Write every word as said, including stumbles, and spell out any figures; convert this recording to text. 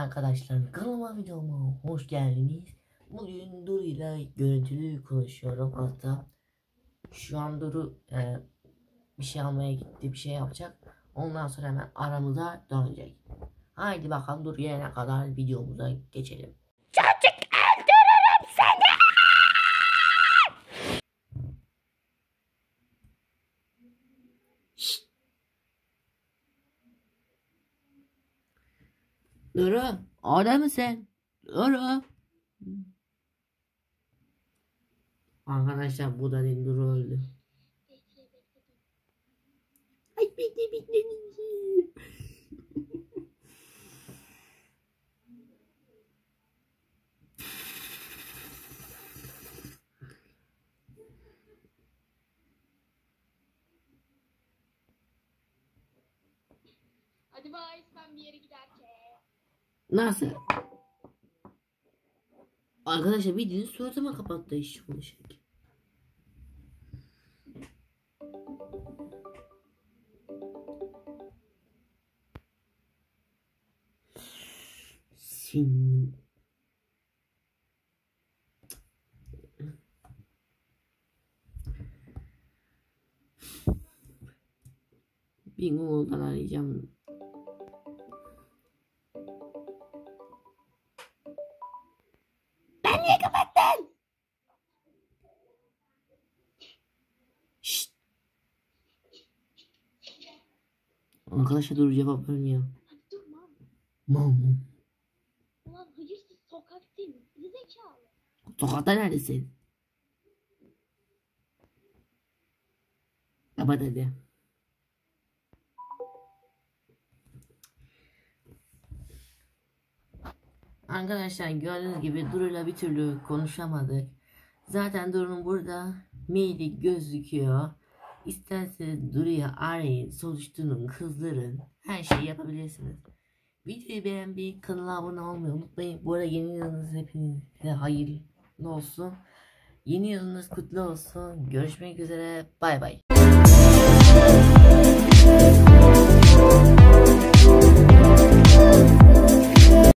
Arkadaşlar kanalıma videoma hoş geldiniz. Bugün Duru ile görüntülü konuşuyorum. Hatta şu an Duru e, bir şey almaya gitti, bir şey yapacak. Ondan sonra hemen aramıza dönecek. Haydi bakalım Duru gelene kadar videomuza geçelim. Çocuk öldürürüm seni. Şşt. Duru, orada mısın? Duru. Arkadaşlar bu da değil, Duru öldü. Ay bekle bekle. Hadi bay, ben bir yere giderken. Nasıl? Arkadaşlar bildiğiniz suratıma kapattı iş bu şey. Sin. Bingo'dan arayacağım. Ben niye kapattın? Şşt. Arkadaşlar Duru cevap vermiyor. Hadi dur mam. Mam. Ulan hayırsız sokak değil mi? Bizi zekalı. Sokakta neredesin? Kapat hadi. Arkadaşlar gördüğünüz gibi Duru'yla bir türlü konuşamadık. Zaten Duru'nun burada maili gözüküyor. İsterseniz Duru'ya arayın, soruşturun, kızdırın. Her şeyi yapabilirsiniz. Videoyu beğenmeyi, kanala abone olmayı unutmayın. Bu arada yeni yılınız hepinize hayırlı olsun. Yeni yılınız kutlu olsun. Görüşmek üzere. Bay bay.